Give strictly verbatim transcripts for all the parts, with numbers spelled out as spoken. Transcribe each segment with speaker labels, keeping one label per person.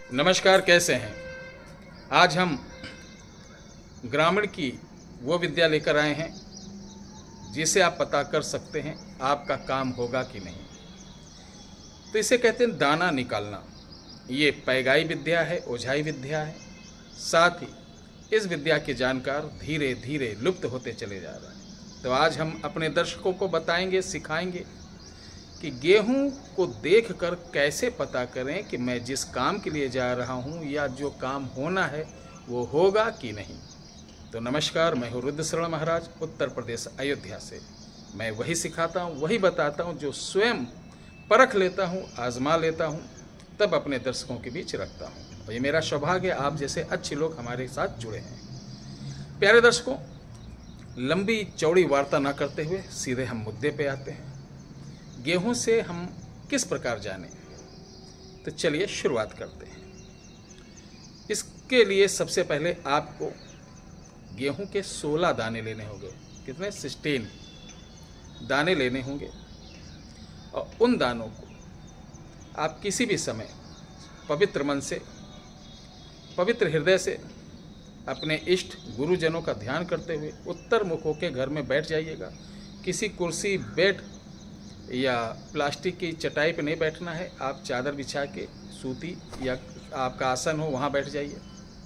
Speaker 1: नमस्कार, कैसे हैं? आज हम ग्रामीण की वो विद्या लेकर आए हैं जिसे आप पता कर सकते हैं आपका काम होगा कि नहीं। तो इसे कहते हैं दाना निकालना। ये पैगाई विद्या है, ओझाई विद्या है। साथ ही इस विद्या के जानकार धीरे धीरे लुप्त होते चले जा रहे हैं। तो आज हम अपने दर्शकों को बताएंगे, सिखाएंगे कि गेहूं को देखकर कैसे पता करें कि मैं जिस काम के लिए जा रहा हूं या जो काम होना है वो होगा कि नहीं। तो नमस्कार, मैं हूँ रुद्रशरण महाराज, उत्तर प्रदेश अयोध्या से। मैं वही सिखाता हूँ, वही बताता हूँ जो स्वयं परख लेता हूँ, आजमा लेता हूँ, तब अपने दर्शकों के बीच रखता हूँ। और ये मेरा सौभाग्य, आप जैसे अच्छे लोग हमारे साथ जुड़े हैं। प्यारे दर्शकों, लंबी चौड़ी वार्ता ना करते हुए सीधे हम मुद्दे पे आते हैं। गेहूं से हम किस प्रकार जानें, तो चलिए शुरुआत करते हैं। इसके लिए सबसे पहले आपको गेहूं के सोलह दाने लेने होंगे। कितने? सिक्सटीन दाने लेने होंगे। और उन दानों को आप किसी भी समय पवित्र मन से, पवित्र हृदय से अपने इष्ट गुरुजनों का ध्यान करते हुए उत्तर मुख होकर घर में बैठ जाइएगा। किसी कुर्सी, बेड या प्लास्टिक की चटाई पे नहीं बैठना है। आप चादर बिछा के, सूती या आपका आसन हो, वहाँ बैठ जाइए।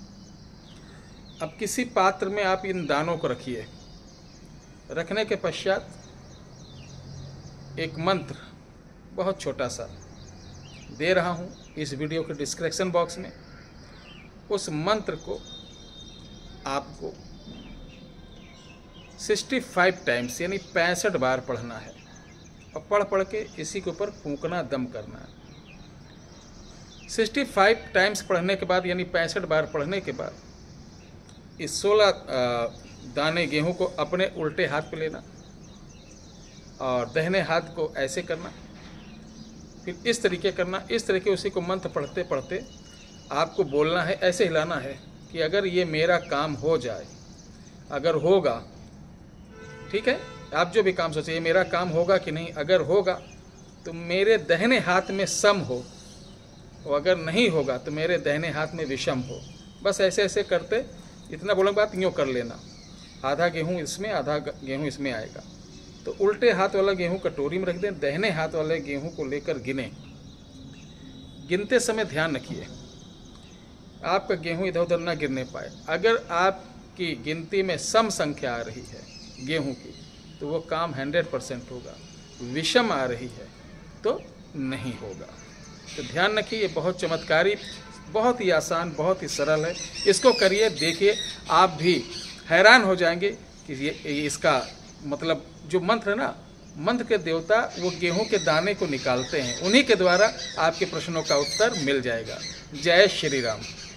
Speaker 1: अब किसी पात्र में आप इन दानों को रखिए। रखने के पश्चात एक मंत्र बहुत छोटा सा दे रहा हूँ इस वीडियो के डिस्क्रिप्शन बॉक्स में। उस मंत्र को आपको पैंसठ टाइम्स यानी पैंसठ बार पढ़ना है और पढ़ पढ़ के इसी के ऊपर फूंकना, दम करना है। पैंसठ टाइम्स पढ़ने के बाद यानी पैंसठ बार पढ़ने के बाद इस सोलह दाने गेहूं को अपने उल्टे हाथ पे लेना और दाहिने हाथ को ऐसे करना, फिर इस तरीके करना। इस तरीके उसी को मंत्र पढ़ते पढ़ते आपको बोलना है, ऐसे हिलाना है कि अगर ये मेरा काम हो जाए, अगर होगा, ठीक है, आप जो भी काम सोचिए, मेरा काम होगा कि नहीं। अगर होगा तो मेरे दाहिने हाथ में सम हो, और अगर नहीं होगा तो मेरे दाहिने हाथ में विषम हो। बस ऐसे ऐसे करते, इतना बोलने के बाद यूँ कर लेना। आधा गेहूँ इसमें, आधा गेहूँ इसमें आएगा। तो उल्टे हाथ वाला गेहूँ कटोरी में रख दें, दाहिने हाथ वाले गेहूँ को लेकर गिने। गिनते समय ध्यान रखिए आपका गेहूँ इधर उधर ना गिरने पाए। अगर आपकी गिनती में सम संख्या आ रही है गेहूँ की, तो वो काम सौ परसेंट होगा। विषम आ रही है तो नहीं होगा। तो ध्यान रखिए, ये बहुत चमत्कारी, बहुत ही आसान, बहुत ही सरल है। इसको करिए, देखिए, आप भी हैरान हो जाएंगे कि ये इसका मतलब जो मंत्र है ना, मंत्र के देवता वो गेहूं के दाने को निकालते हैं। उन्हीं के द्वारा आपके प्रश्नों का उत्तर मिल जाएगा। जय श्री राम।